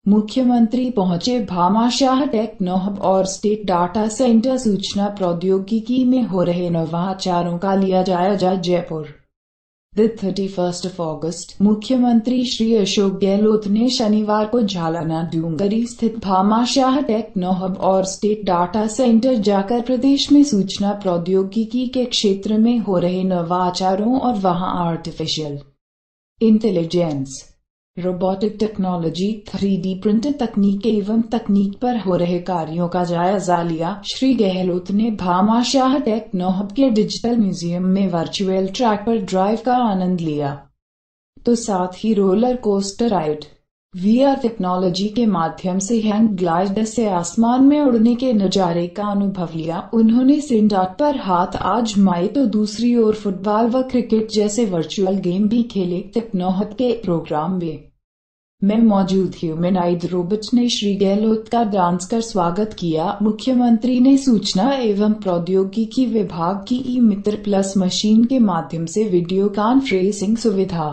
मुख्यमंत्री पहुंचे Bhamashah techno hub और स्टेट डाटा सेंटर। सूचना प्रौद्योगिकी में हो रहे नवाचारों का लिया जायजा। जयपुर, 31 अगस्त। मुख्यमंत्री श्री अशोक गहलोत ने शनिवार को झालाना डूंगरी स्थित भामाशाह टेक्नो हब और स्टेट डाटा सेंटर जाकर प्रदेश में सूचना प्रौद्योगिकी के क्षेत्र में हो रहे नवाचारों और वहां artificial intelligence, robotic technology, 3D printer तकनीक एवं तकनीक पर हो रहे कार्यों का जायजा लिया। श्री गहलोत ने भामाशाह टेक्नो हब के डिजिटल म्यूजियम में वर्चुअल ट्रैक पर ड्राइव का आनंद लिया, तो साथ ही roller coaster ride, VR technology के माध्यम से हैंग ग्लाइडर से आसमान में उड़ने के नजारे का अनुभव लिया। उन्होंने सिंडाट पर हाथ आजमाए तो दूसरी ओर फुटबॉल व क्रिकेट जैसे वर्चुअल गेम भी खेले। टेक्नो हब के प्रोग्राम में मौजूद ह्यूमनॉइड रोबोट ने श्री गहलोत का डांस कर स्वागत किया। मुख्यमंत्री ने सूचना एवं प्रौद्योगिकी विभाग की ई-मित्र प्लस मशीन के माध्यम से वीडियो कॉन्फ्रेंसिंग सुविधा,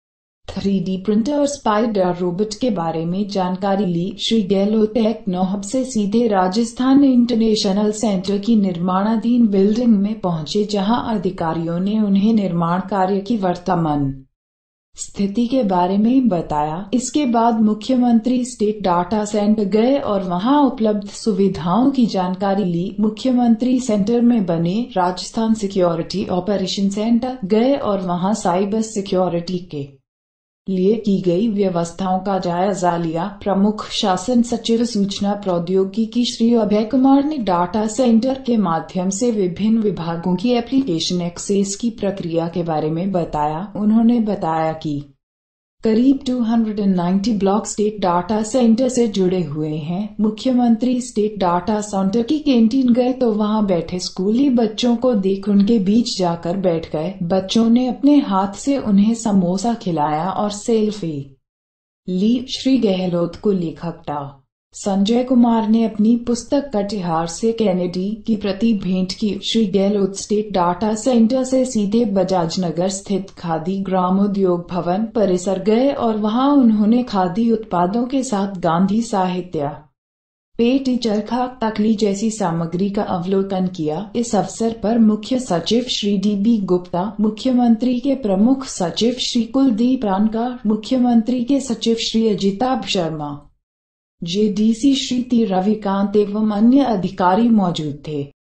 3D प्रिंटर और स्पाइडर रोबोट के बारे में जानकारी ली। श्री गहलोत टेक्नो हब से सीधे राजस्थान इंटरनेशनल सेंटर की निर्माणाधीन बिल्डिंग में पहुंचे, जहां अधिकारियों ने उन्हें निर्माण कार्य की वर्तमान स्थिति के बारे में बताया। इसके बाद मुख्यमंत्री स्टेट डाटा सेंटर गए और वहां उपलब्ध सुविधाओं की जानकारी ली। मुख्यमंत्री सेंटर में बने राजस्थान सिक्योरिटी ऑपरेशन सेंटर गए और वहां साइबर सिक्योरिटी के लिए की गई व्यवस्थाओं का जायजा लिया। प्रमुख शासन सचिव सूचना प्रौद्योगिकी श्री अभय कुमार ने डाटा सेंटर के माध्यम से विभिन्न विभागों की एप्लीकेशन एक्सेस की प्रक्रिया के बारे में बताया। उन्होंने बताया कि करीब 290 ब्लॉक स्टेट डाटा सेंटर से जुड़े हुए हैं। मुख्यमंत्री स्टेट डाटा सेंटर की कैंटीन गए तो वहां बैठे स्कूली बच्चों को देख उनके बीच जाकर बैठ गए। बच्चों ने अपने हाथ से उन्हें समोसा खिलाया और सेल्फी ली। श्री गहलोत को लेखक डॉ. संजय कुमार ने अपनी पुस्तक कटिहार से कैनेडी की प्रति भेंट की। Shri Gehlot state data centre से सीधे बजाज नगर स्थित खादी ग्रामोद्योग भवन परिसर गए और वहां उन्होंने खादी उत्पादों के साथ गांधी साहित्य, पेटी, चरखा, तकली जैसी सामग्री का अवलोकन किया। इस अवसर पर मुख्य सचिव श्री DB गुप्ता, मुख्यमंत्री के प्रमुख सचिव श्री कुलदीप रानका, मुख्यमंत्री के सचिव श्री अजिताभ शर्मा, JDC श्री टी रविकांत एवं अन्य अधिकारी मौजूद थे।